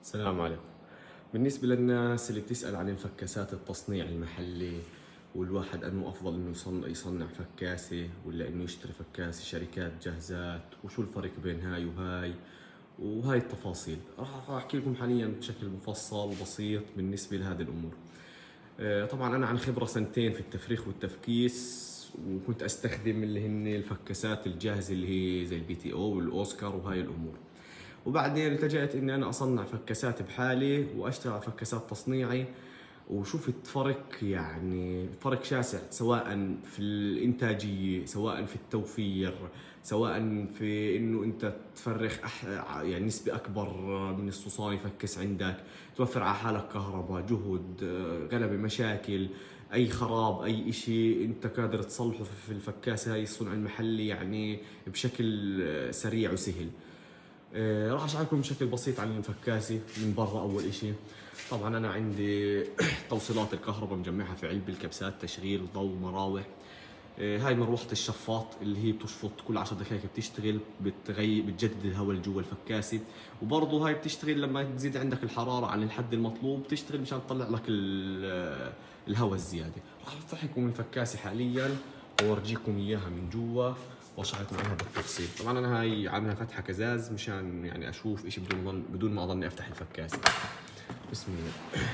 السلام عليكم. بالنسبة للناس اللي بتسأل عن الفكاسات التصنيع المحلي، والواحد أنه أفضل إنه يصنع فكاسة ولا إنه يشتري فكاسة شركات جاهزات، وشو الفرق بين هاي وهاي وهاي التفاصيل، راح أحكي لكم حاليا بشكل مفصل وبسيط بالنسبة لهذه الأمور. طبعا أنا عن خبرة سنتين في التفريخ والتفكيس، وكنت أستخدم اللي هن الفكاسات الجاهزة اللي هي زي البي تي أو والأوسكار وهاي الأمور. وبعدين التجأت اني انا اصنع فكاسات بحالي واشتغل على فكاسات تصنيعي، وشفت فرق، يعني فرق شاسع، سواء في الانتاجيه، سواء في التوفير، سواء في انه انت تفرخ يعني نسبه اكبر من الصوصان يفكس عندك، توفر على حالك كهرباء، جهد، غلبة مشاكل، اي خراب، اي اشي انت قادر تصلحه في الفكاسه هاي الصنع المحلي يعني بشكل سريع وسهل. راح اشرح لكم بشكل بسيط عن الفكاسة من برا. اول اشي، طبعا انا عندي توصيلات الكهرباء مجمعها في علبة الكبسات، تشغيل ضوء، مراوح. هاي مروحة الشفاط اللي هي بتشفط كل 10 دقائق، بتشتغل بتجدد الهواء اللي جوا الفكاسة. وبرضه هاي بتشتغل لما تزيد عندك الحرارة عن الحد المطلوب، بتشتغل مشان تطلع لك الهواء الزيادة. راح افتح لكم الفكاسة حاليا وورجيكم اياها من جوا واشرح لكم عنها بالتفصيل. طبعا انا هاي عاملها فتحة كزاز مشان يعني اشوف اشي بدون ما اضلني افتح الفكاسة. بسم الله.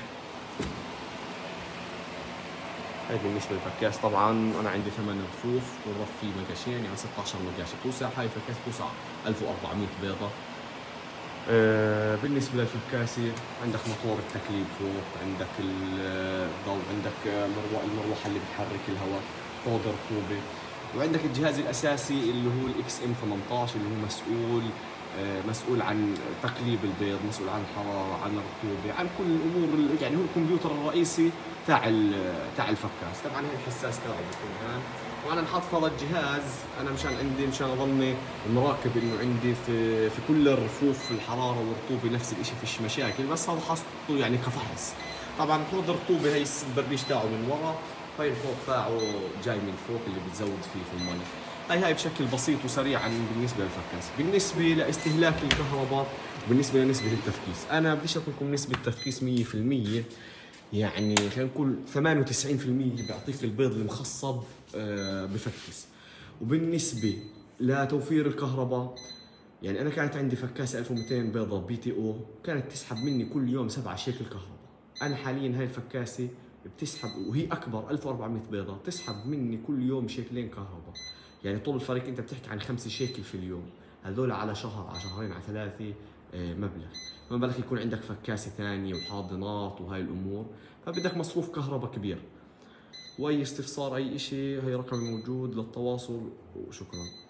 هاي بالنسبة للفكاس. طبعا أنا عندي 8 رفوف والرف فيه مقاشين، يعني 16 مقاشة توسع. هاي الفكاس توسع 1400 بيضة. بالنسبة للفكاسة، عندك موتور التكليب فوق، عندك الضوء، عندك المروحة اللي بتحرك الهواء، حوض رطوبة، وعندك الجهاز الأساسي اللي هو الإكس إم 18 اللي هو مسؤول عن تقليب البيض، مسؤول عن الحرارة، عن الرطوبة، عن كل الأمور، يعني هو الكمبيوتر الرئيسي تاع الفكاس. طبعا هي الحساس تبعه بيكون هان. وانا نحط هذا الجهاز انا مشان اضلني مراقب انه عندي في كل الرفوف الحراره والرطوبه نفس الشيء، فيش مشاكل، بس هذا حاطه يعني كفحص. طبعا حوض الرطوبه هي البريش تاعه من ورا، هاي الحوض تاعه جاي من فوق اللي بتزود فيه في المي. هاي بشكل بسيط وسريع بالنسبه للفكاس. بالنسبه لاستهلاك الكهرباء، بالنسبه لنسبه التفكيس، انا بديش اقول لكم نسبه تفكيس 100%، يعني خلينا نقول 98% بيعطيك البيض المخصب بفكس. وبالنسبة لتوفير الكهرباء، يعني أنا كانت عندي فكاسة 1200 بيضة بي تي أو، كانت تسحب مني كل يوم 7 شيكل كهرباء. أنا حاليا هاي الفكاسة بتسحب، وهي أكبر 1400 بيضة، تسحب مني كل يوم شيكلين كهرباء. يعني طول الفريق أنت بتحكي عن 5 شيكل في اليوم، هذول على شهر، على شهرين، على ثلاثة، مبلغ. ما بالك يكون عندك فكاسة ثانية وحاضنات وهاي الأمور، فبدك مصروف كهرباء كبير. واي استفسار اي اشي، هي رقمي موجود للتواصل، وشكرا.